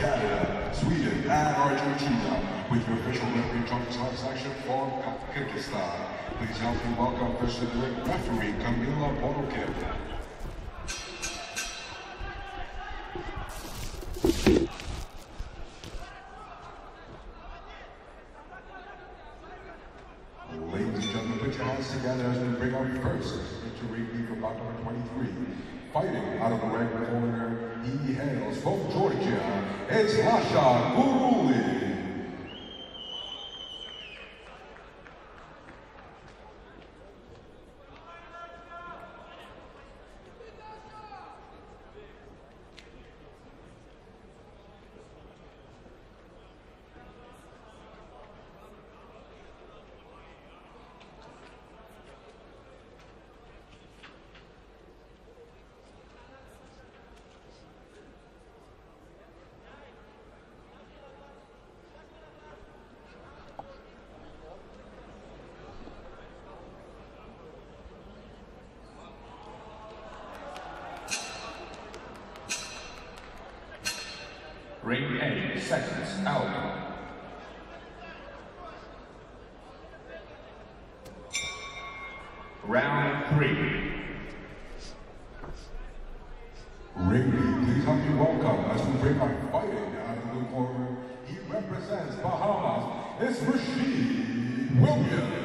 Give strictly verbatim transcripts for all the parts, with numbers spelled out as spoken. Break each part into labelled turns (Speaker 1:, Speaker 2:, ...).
Speaker 1: Canada, Sweden, and Argentina, with your official referee John Transaction from Kyrgyzstan. Please help me welcome first to the referee Kamila Bonokin. Ladies and gentlemen, put your hands together as we bring our first into ring for bout number twenty-three. Fighting out of the red corner, he hails from Georgia, it's Lasha Guruli.
Speaker 2: Ring eight seconds out. Round three.
Speaker 1: Ring eight, please help me welcome as we bring our fighting out of the corner. He represents Bahamas. It's Rashid Williams.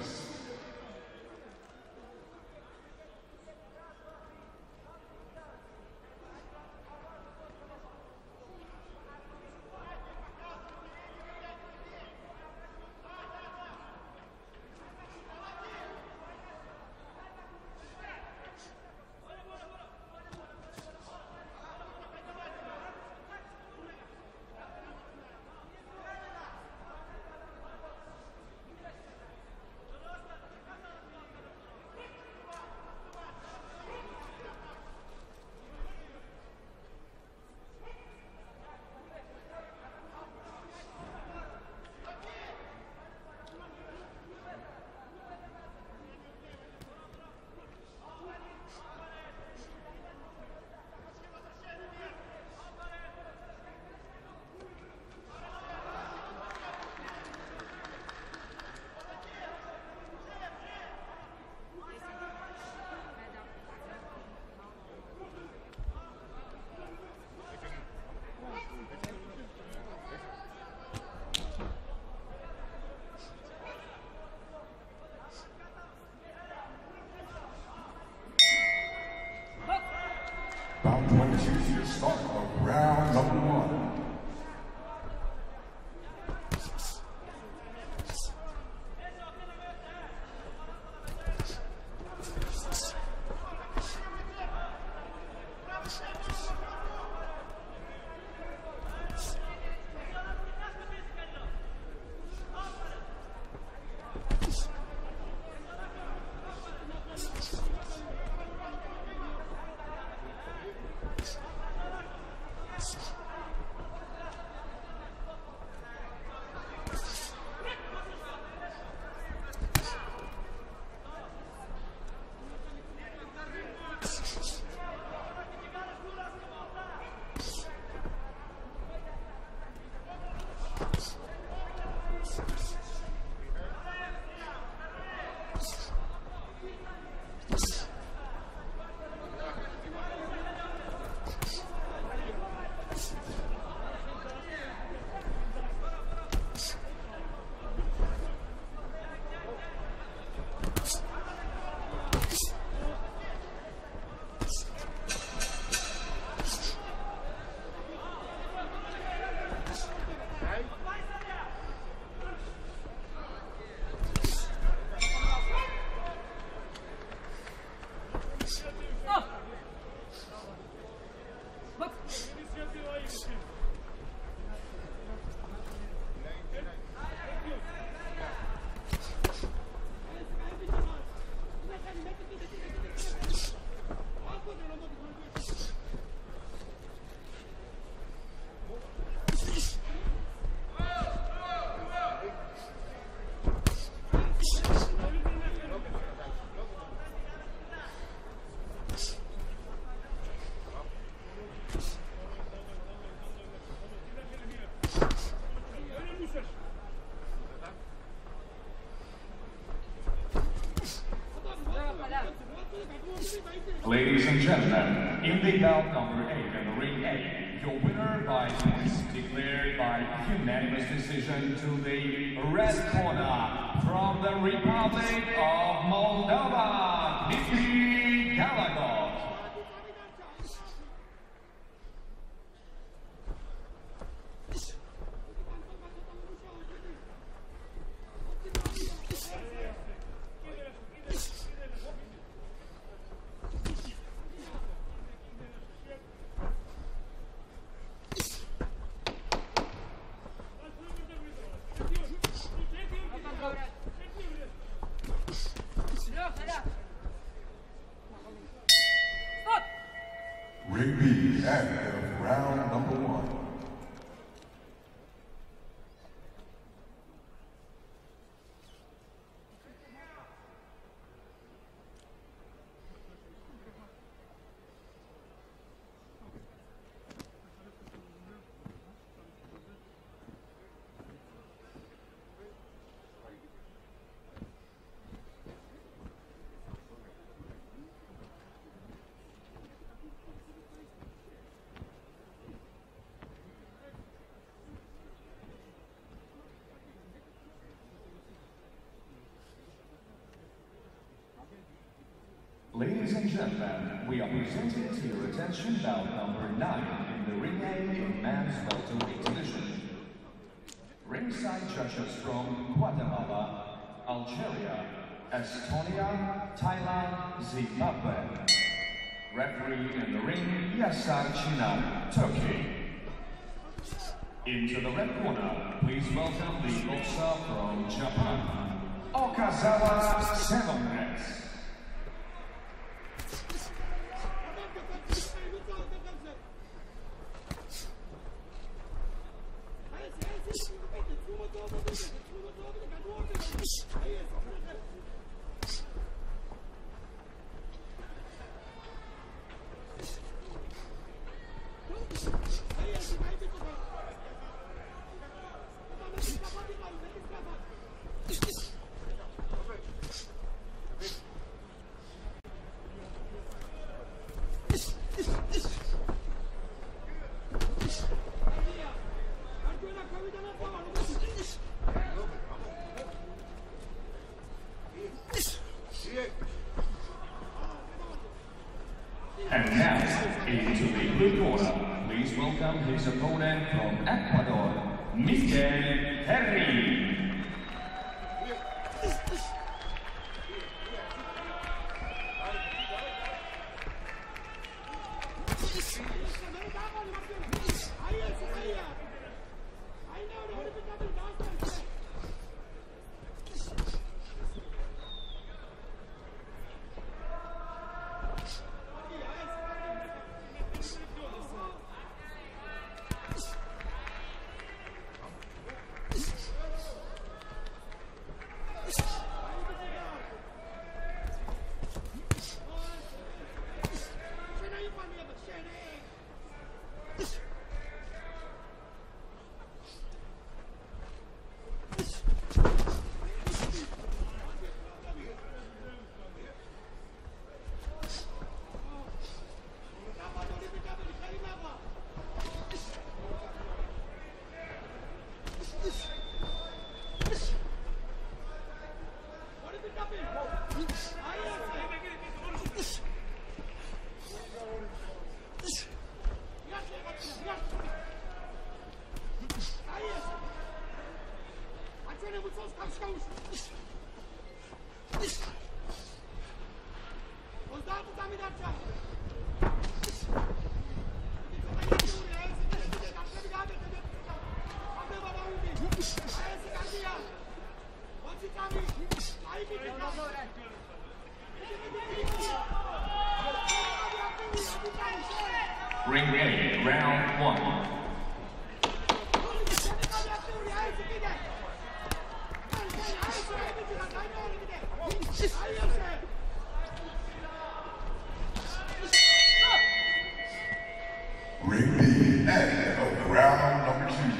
Speaker 1: Round twenty-two, start of round number one.
Speaker 2: gentlemen, in the bout number eight and ring eight, your winner by points declared by unanimous decision to the red corner from the Republic of Moldova, Dmitry Galagov.
Speaker 1: Ring B, end of round number one.
Speaker 2: Ladies and gentlemen, we are presenting to your attention bout number nine in the ring A in men's welterweight division. Ringside judges from Guatemala, Algeria, Estonia, Thailand, Zimbabwe. Referee in the ring, Yasar Chinan, Turkey. Into the red corner, please welcome the boxer from Japan, Okazawa Semonets. And now, into the blue corner, please welcome his opponent from Ecuador, Miguel Herri. Ring A, round one.
Speaker 1: Ring B, end of round number two.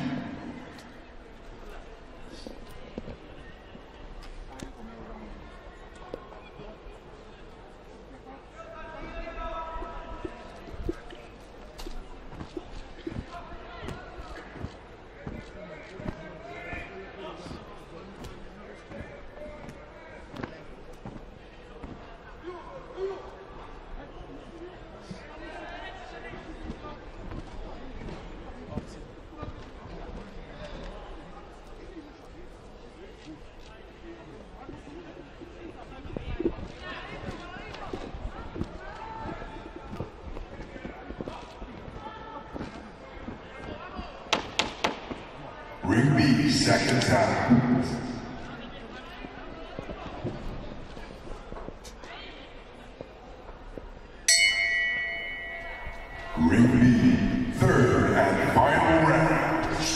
Speaker 1: Ring B, second time. Ring B, third and final round.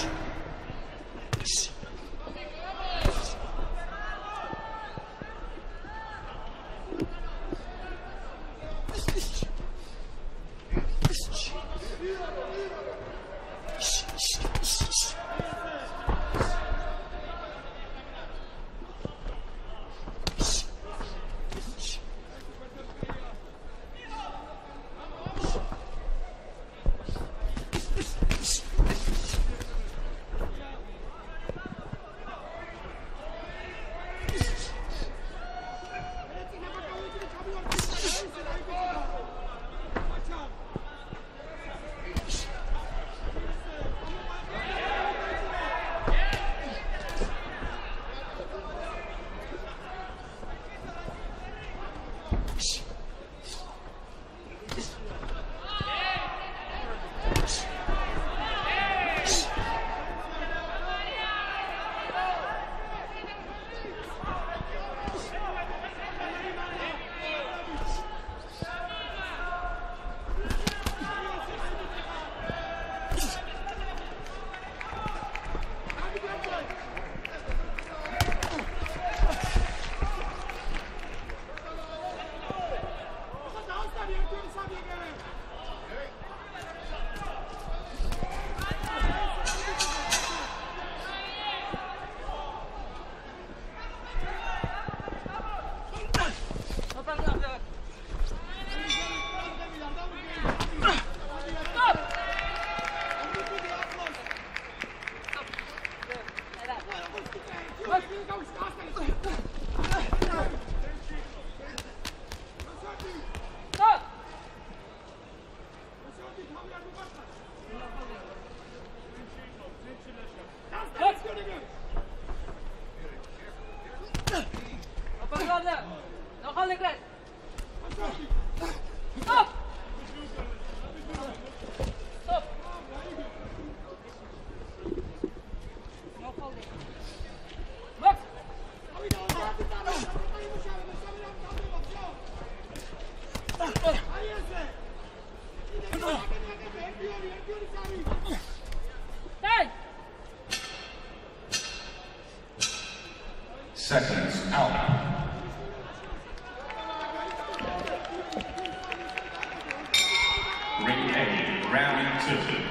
Speaker 2: Seconds out. Ring A, round two.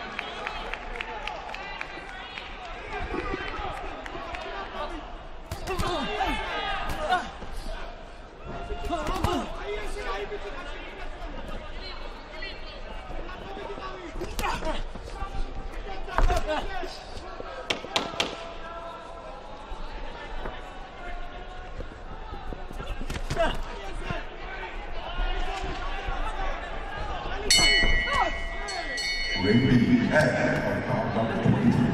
Speaker 1: Ring B at bout number twenty-three.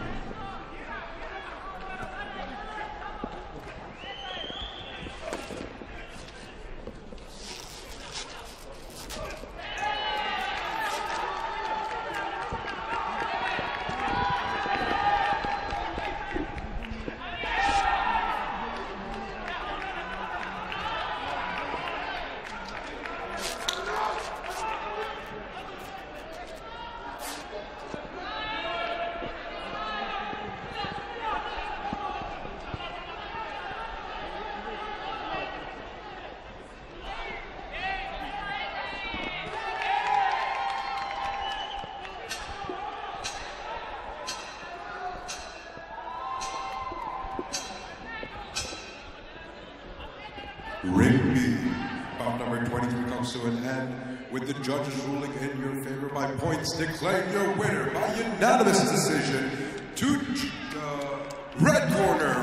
Speaker 1: Ring B, bout number twenty-three comes to an end with the judges ruling in your favor by points, declaring your winner by unanimous decision to the red corner,